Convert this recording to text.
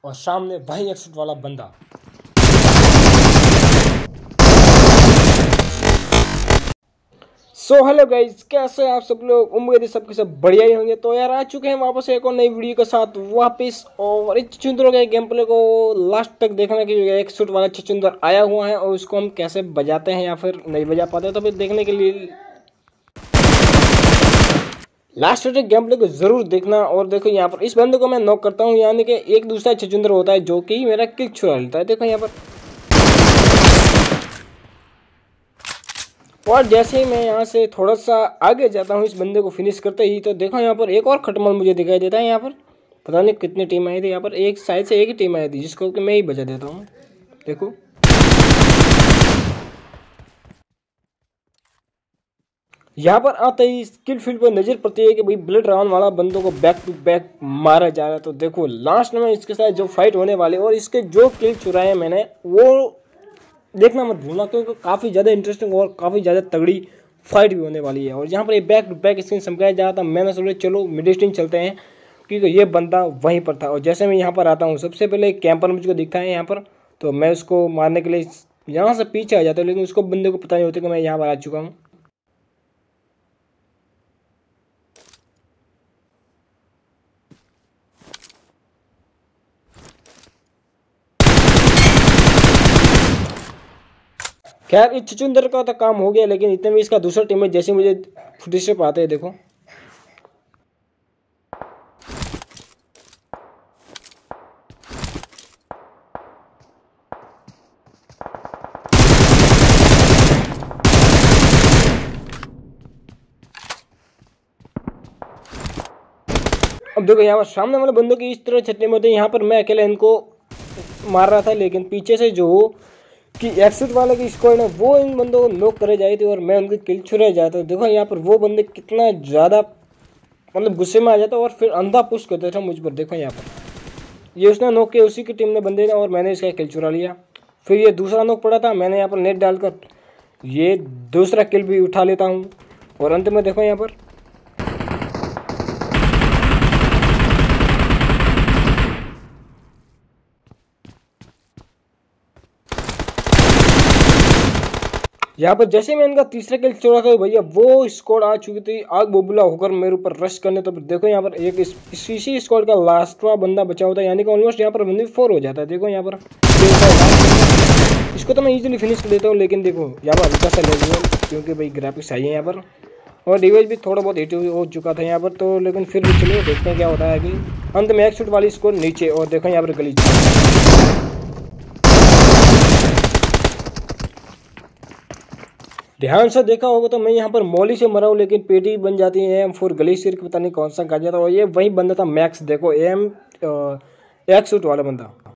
और सामने वही एक शूट वाला बंदा। सो हेलो गाइज, कैसे हैं आप सब लोग। उम्मीद है सबके सब बढ़िया ही होंगे। तो यार आ चुके हैं वापस एक और नई वीडियो के साथ वापस। और इस छुछुंदरों के गेम प्ले को लास्ट तक देखने के लिए एक शूट वाला छुछुंदर आया हुआ है और उसको हम कैसे बजाते हैं या फिर नहीं बजा पाते, तो फिर देखने के लिए लास्ट तक गेम प्ले को जरूर देखना। और देखो यहाँ पर इस बंदे को मैं नॉक करता हूँ, यानी कि एक दूसरा छुछुंदर होता है जो कि मेरा किल छुड़ा लेता है। देखो यहाँ पर, और जैसे ही मैं यहाँ से थोड़ा सा आगे जाता हूँ इस बंदे को फिनिश करते ही, तो देखो यहाँ पर एक और खटमल मुझे दिखाई देता है। यहाँ पर पता नहीं कितनी टीम आई थी, यहाँ पर एक साइड से एक ही टीम आई थी जिसको कि मैं ही बचा देता हूँ। देखो यहाँ पर आते ही स्किल फील्ड पर नजर पड़ती है कि भाई ब्लड राउंड वाला बंदों को बैक टू बैक मारा जा रहा है। तो देखो लास्ट में इसके साथ जो फाइट होने वाले और इसके जो किल चुराए हैं मैंने, वो देखना मत भूलना, क्योंकि काफ़ी ज़्यादा इंटरेस्टिंग और काफ़ी ज़्यादा तगड़ी फाइट भी होने वाली है। और यहाँ पर ये बैक टू बैक स्क्रीन समझाया जा रहा था। मैंने सोचा चलो मिड चलते हैं, क्योंकि ये बंदा वहीं पर था। और जैसे मैं यहाँ पर आता हूँ, सबसे पहले एक कैंपर मुझको दिखता है यहाँ पर, तो मैं उसको मारने के लिए यहाँ से पीछे आ जाता हूँ, लेकिन उसको बंदे को पता नहीं होता कि मैं यहाँ पर आ चुका हूँ। खैर इस छुछुंदर का तो काम हो गया, लेकिन इतने में इसका दूसरा टीम है जैसे मुझे फुटेज से पाते हैं। देखो अब देखो यहाँ पर सामने वाले बंदों की इस तरह छटने में होते हैं। यहाँ पर मैं अकेले इनको मार रहा था, लेकिन पीछे से जो कि एक्सिट वाले की स्क्वाड है वो इन बंदों को नॉक करे जाए थे और मैं उनकी किल छुड़ा जाता था। देखो यहाँ पर वो बंदे कितना ज़्यादा मतलब गुस्से में आ जाता और फिर अंधा पुश करते थे मुझ पर। देखो यहाँ पर ये उसने नॉक किया, उसी की टीम ने बंदे ने, और मैंने इसका किल चुरा लिया। फिर ये दूसरा नॉक पड़ा था, मैंने यहाँ पर नेट डालकर ये दूसरा किल भी उठा लेता हूँ। और अंत में देखो यहाँ पर जैसे मैं इनका तीसरा किल चुरा था भैया, वो स्क्वाड आ चुकी थी आग बबूला होकर मेरे ऊपर रश करने। तो देखो यहाँ पर एक इसी स्क्वाड का लास्टवा बंदा बचा होता है, यानी कि ऑलमोस्ट यहाँ पर बंदे 4 हो जाता है। देखो यहाँ पर इसको तो मैं इजीली फिनिश कर देता हूँ, लेकिन देखो यहाँ पर हल्का सा लेवल, क्योंकि भाई ग्राफिक्स आई है यहाँ पर, और डिवाइस भी थोड़ा बहुत हिट हो चुका था यहाँ पर। तो लेकिन फिर भी चलिए देखते हैं क्या होता है कि अंत में एक शूट वाली स्कोर नीचे। और देखो यहाँ पर गली ध्यान से देखा होगा तो मैं यहाँ पर मौली से मरा हूँ, लेकिन पेटी बन जाती है M4 ग्लेशियर की, पता नहीं कौन सा गाजा था। और ये वही बंदा था मैक्स, देखो M एक शूट वाला बंदा।